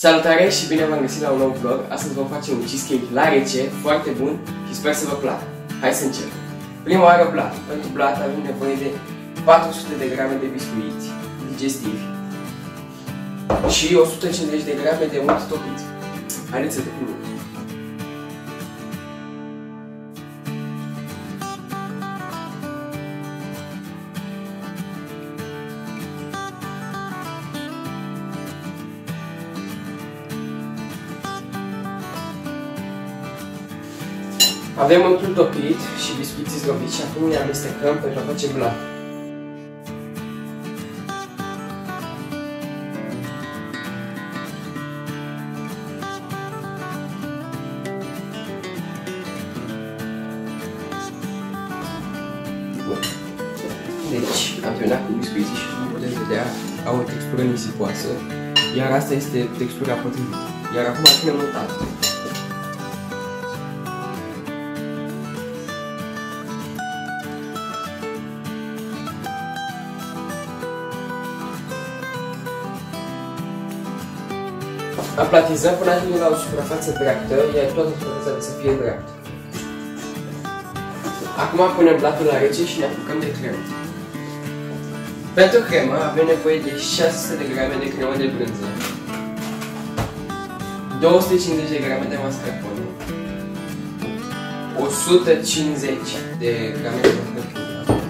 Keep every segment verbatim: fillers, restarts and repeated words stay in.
Salutare și bine v-am găsit la un nou vlog. Astăzi vom face un cheesecake la rece, foarte bun și sper să vă placă. Hai să începem. Prima oară blat. Pentru blat avem nevoie de patru sute de grame de biscuiți digestivi și o sută cincizeci de grame de unt topit. Haideți să topim. Avem untul topit și biscuiții zdrobiți și acum ne amestecăm pentru a face blat. Deci, am terminat cu biscuiții și cum puteți vedea, au o textură nisipoasă, iar asta este textura potrivită. Iar acum punem untat. Aplatizăm până ajungem la o suprafață dreaptă, iar toată suprafața trebuie să fie dreaptă. Acum punem blatul la rece și ne apucăm de cremă. Pentru cremă avem nevoie de șase sute de grame de cremă de brânză, două sute cincizeci de grame de mascarpone, o sută cincizeci de grame de mascarpone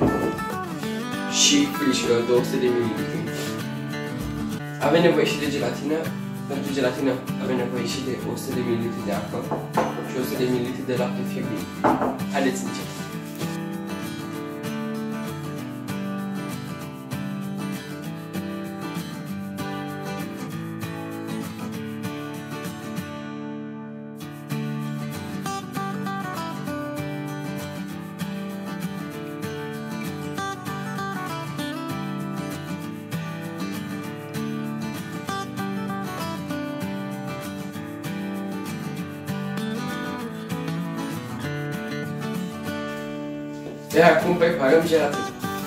și frișcă două sute de mililitri. Avem nevoie și de gelatină. Pentru gelatină avem nevoie și de o sută de mililitri de apă și o sută de mililitri de lapte fierbinte. Haideți să începem. Iar acum preparăm gelatina.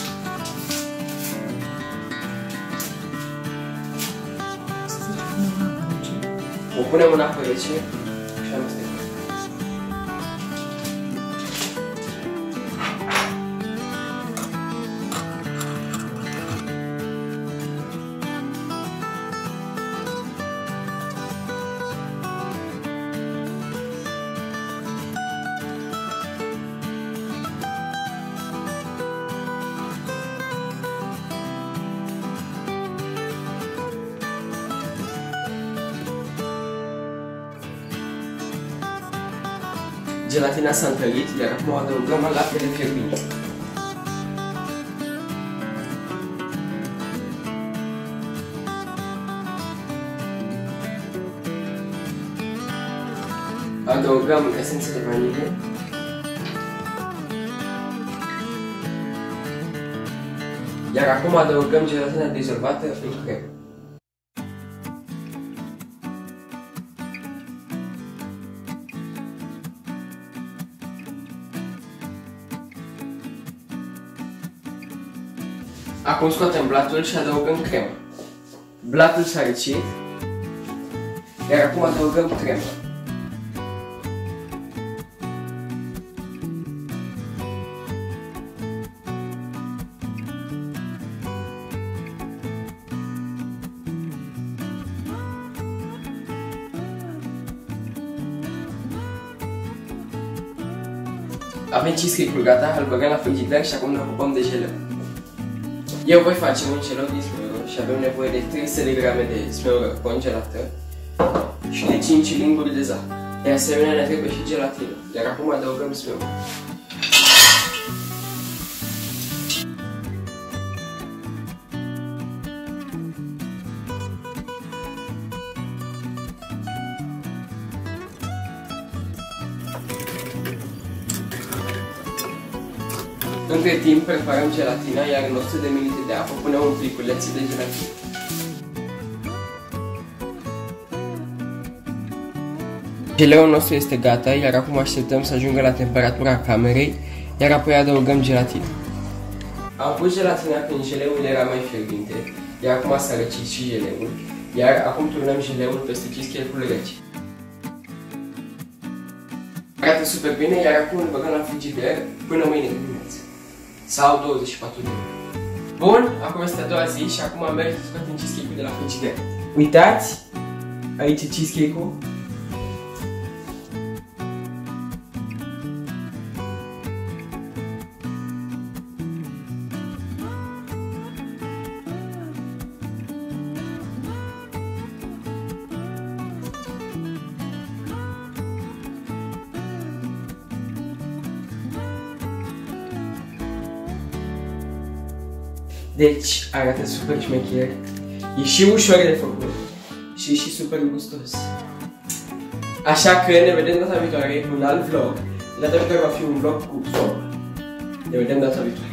O punem în apă rece și amestecăm. Gelatina s-a întărit, iar acum adăugăm laptele fierbinte. Adăugăm esență de vanilie. Iar acum adăugăm gelatina dizolvată în cremă. Acum scoatem blatul și adăugăm cremă. Blatul s-a răcit, iar acum adăugăm cremă. Avem cheesecake-ul gata, îl băgăm la frigider și acum ne ocupăm de jeleu. Eu voi face un jeleu din smeură și avem nevoie de trei sute de grame de smeură congelată și de cinci linguri de zahăr. De asemenea ne trebuie și gelatină, iar acum adăugăm smeură. Între timp preparăm gelatina, iar în o sută de mililitri de apă punem un pliculeț de gelatină. Geleul nostru este gata, iar acum așteptăm să ajungă la temperatura camerei, iar apoi adăugăm gelatina. Am pus gelatina când geleul era mai fierbinte, iar acum s-a răcit și geleul, Iar acum turnăm jeleul peste cheesecake-ul rece. Arată super bine, iar acum îl băgăm la frigider până mâine dimineață. Sau douăzeci și patru de ore. Bun, acum este a doua zi și acum am mers să scoatem cheesecake-ul de la frigider. Uitați, aici e cheesecake-ul. Deci arată super șmecher, e și ușor de făcut și e și super gustos. Așa că ne vedem data viitoare cu un alt vlog. Data viitoare va fi un vlog cu sopa. Ne vedem data viitoare.